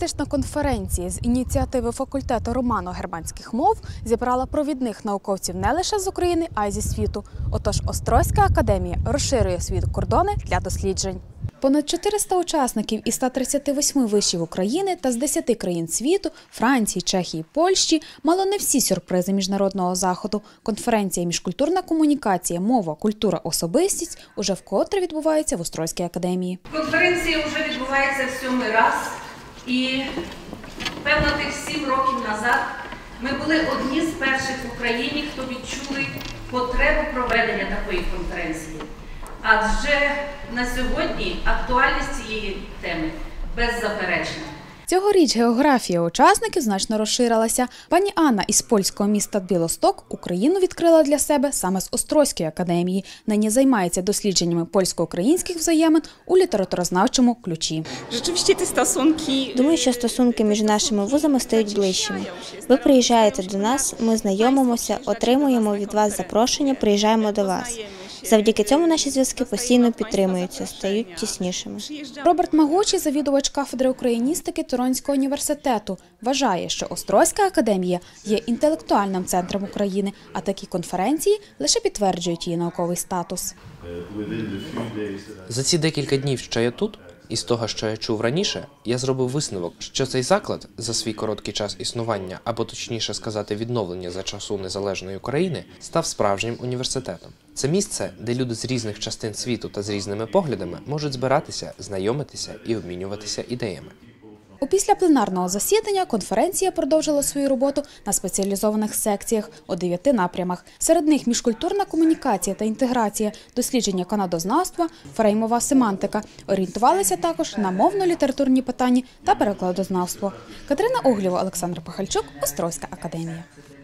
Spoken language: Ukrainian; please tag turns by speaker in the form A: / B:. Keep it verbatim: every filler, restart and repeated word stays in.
A: Тематична конференція з ініціативи факультету романо-германських мов зібрала провідних науковців не лише з України, а й зі світу. Отож, Острозька академія розширює свої кордони для досліджень. Понад чотириста учасників із ста тридцяти восьми вишів України та з десяти країн світу – Франції, Чехії, Польщі – мало не всі сюрпризи міжнародного заходу. Конференція «Міжкультурна комунікація. Мова, культура, особистість» уже вкотре відбувається в Острозькій академії.
B: Конференція вже відбувається в сьомий раз. І, певно, тих сім років назад ми були одні з перших в Україні, хто відчули потребу проведення такої конференції. Адже на сьогодні актуальність цієї теми беззаперечна.
A: Цьогоріч географія учасників значно розширилася. Пані Анна із польського міста Білосток Україну відкрила для себе саме з Острозької академії. Нині займається дослідженнями польсько-українських взаємин у літературознавчому ключі.
C: Думаю, що стосунки між нашими вузами стають ближчими. Ви приїжджаєте до нас, ми знайомимося, отримуємо від вас запрошення, приїжджаємо до вас. Завдяки цьому наші зв'язки постійно підтримуються, стають тіснішими.
A: Роберт Магучий, завідувач кафедри україністики Торонського університету, вважає, що Острозька академія є інтелектуальним центром України, а такі конференції лише підтверджують її науковий статус.
D: За ці декілька днів, що я тут, і з того, що я чув раніше, я зробив висновок, що цей заклад за свій короткий час існування, або точніше сказати відновлення за часу незалежної України, став справжнім університетом. Це місце, де люди з різних частин світу та з різними поглядами можуть збиратися, знайомитися і обмінюватися ідеями.
A: Опісля пленарного засідання конференція продовжила свою роботу на спеціалізованих секціях у дев'яти напрямах. Серед них міжкультурна комунікація та інтеграція, дослідження канадознавства, фреймова семантика. Орієнтувалися також на мовно-літературні питання та перекладознавство. Катерина Оглєва, Олександр Пахальчук, Острозька академія.